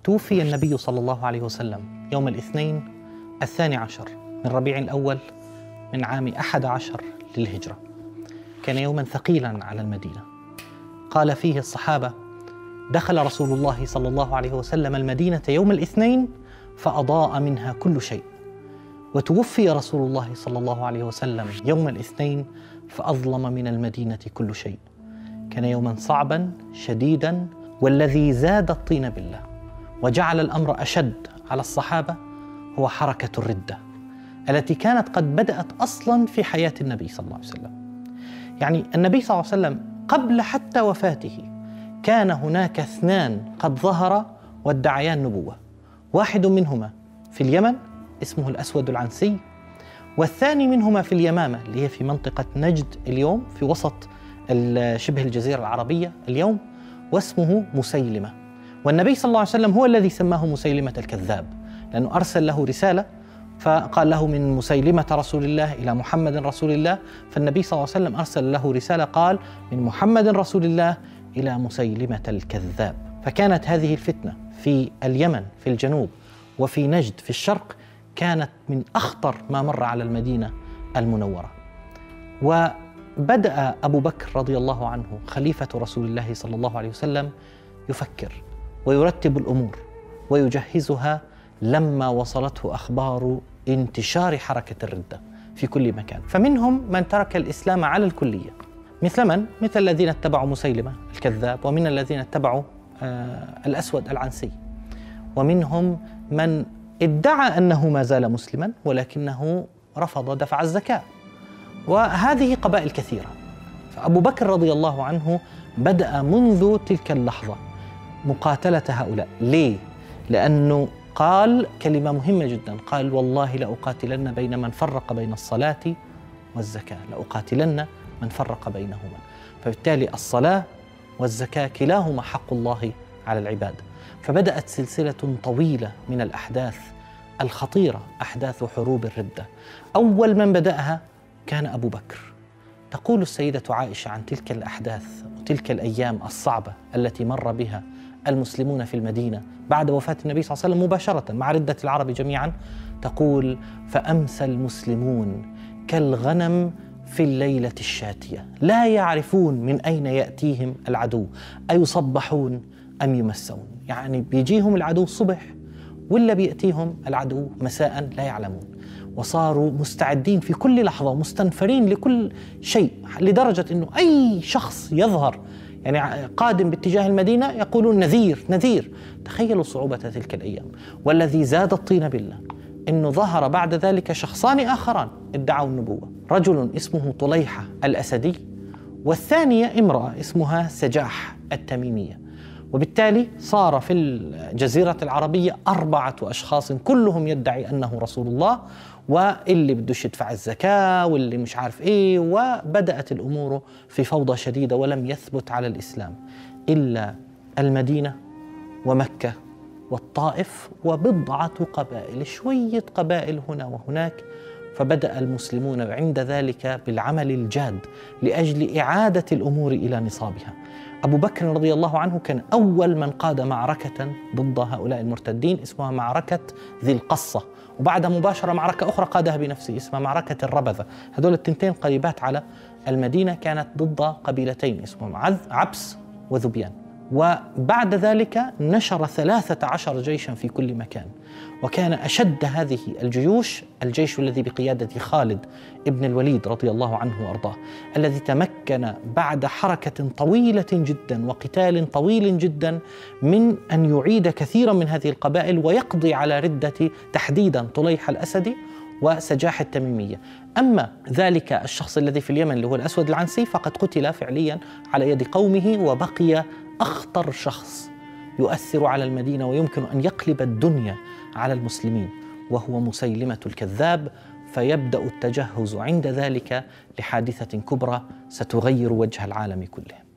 توفي النبي صلى الله عليه وسلم يوم الاثنين 12 من ربيع الأول من عام 11 للهجرة. كان يوما ثقيلا على المدينة. قال فيه الصحابة: دخل رسول الله صلى الله عليه وسلم المدينة يوم الاثنين فأضاء منها كل شيء، وتوفي رسول الله صلى الله عليه وسلم يوم الاثنين فأظلم من المدينة كل شيء. كان يوما صعبا شديدا، والذي زاد الطين بالله وجعل الأمر أشد على الصحابة هو حركة الردة التي كانت قد بدأت أصلا في حياة النبي صلى الله عليه وسلم. يعني النبي صلى الله عليه وسلم قبل حتى وفاته كان هناك 2 قد ظهر وادعيا النبوة، واحد منهما في اليمن اسمه الأسود العنسي، والثاني منهما في اليمامة اللي هي في منطقة نجد اليوم في وسط شبه الجزيرة العربية اليوم، واسمه مسيلمة. والنبي صلى الله عليه وسلم هو الذي سماه مسيلمة الكذاب، لأنه أرسل له رسالة فقال له: من مسيلمة رسول الله إلى محمد رسول الله. فالنبي صلى الله عليه وسلم أرسل له رسالة قال: من محمد رسول الله إلى مسيلمة الكذاب. فكانت هذه الفتنة في اليمن في الجنوب وفي نجد في الشرق كانت من أخطر ما مر على المدينة المنورة. وبدأ أبو بكر رضي الله عنه خليفة رسول الله صلى الله عليه وسلم يفكر ويرتب الأمور ويجهزها لما وصلته أخبار انتشار حركة الردة في كل مكان. فمنهم من ترك الإسلام على الكلية، مثل الذين اتبعوا مسيلمة الكذاب، ومن الذين اتبعوا الأسود العنسي، ومنهم من ادعى أنه ما زال مسلما ولكنه رفض دفع الزكاة، وهذه قبائل كثيرة. فأبو بكر رضي الله عنه بدأ منذ تلك اللحظة مقاتلة هؤلاء. ليه؟ لأنه قال كلمة مهمة جدا، قال: والله لأقاتلن بين من فرق بين الصلاة والزكاة، لأقاتلن من فرق بينهما. فبالتالي الصلاة والزكاة كلاهما حق الله على العباد. فبدأت سلسلة طويلة من الأحداث الخطيرة، أحداث حروب الردة. أول من بدأها كان أبو بكر. تقول السيدة عائشة عن تلك الأحداث وتلك الأيام الصعبة التي مر بها المسلمون في المدينة بعد وفاة النبي صلى الله عليه وسلم مباشرة مع ردة العرب جميعا، تقول: فأمسى المسلمون كالغنم في الليلة الشاتية، لا يعرفون من أين يأتيهم العدو، أيصبحون أم يمسون. يعني بيجيهم العدو الصبح ولا بيأتيهم العدو مساء لا يعلمون، وصاروا مستعدين في كل لحظة مستنفرين لكل شيء، لدرجة أنه أي شخص يظهر يعني قادم باتجاه المدينة يقولون: نذير نذير. تخيلوا صعوبة تلك الأيام. والذي زاد الطين بالله أنه ظهر بعد ذلك شخصان آخران ادعوا النبوة، رجل اسمه طليحة الأسدي، والثانية امرأة اسمها سجاح التميمية. وبالتالي صار في الجزيرة العربية 4 أشخاص كلهم يدعي أنه رسول الله، واللي بدوش يدفع الزكاة واللي مش عارف إيه، وبدأت الأمور في فوضى شديدة. ولم يثبت على الإسلام إلا المدينة ومكة والطائف وبضعة قبائل، شوية قبائل هنا وهناك. فبدأ المسلمون عند ذلك بالعمل الجاد لأجل إعادة الأمور إلى نصابها. أبو بكر رضي الله عنه كان أول من قاد معركة ضد هؤلاء المرتدين اسمها معركة ذي القصة، وبعدها مباشرة معركة أخرى قادها بنفسه اسمها معركة الربذة. هذول التنتين قريبات على المدينة، كانت ضد قبيلتين اسمهم عبس وذبيان. وبعد ذلك نشر 13 جيشا في كل مكان. وكان أشد هذه الجيوش الجيش الذي بقيادة خالد ابن الوليد رضي الله عنه وأرضاه، الذي تمكن بعد حركة طويلة جدا وقتال طويل جدا من أن يعيد كثيرا من هذه القبائل ويقضي على ردة تحديدا طليحة الأسدي وسجاح التميمية. أما ذلك الشخص الذي في اليمن اللي هو الأسود العنسي فقد قتل فعليا على يد قومه، وبقي أخطر شخص يؤثر على المدينة ويمكن أن يقلب الدنيا على المسلمين، وهو مسيلمة الكذاب. فيبدأ التجهز عند ذلك لحادثة كبرى ستغير وجه العالم كله.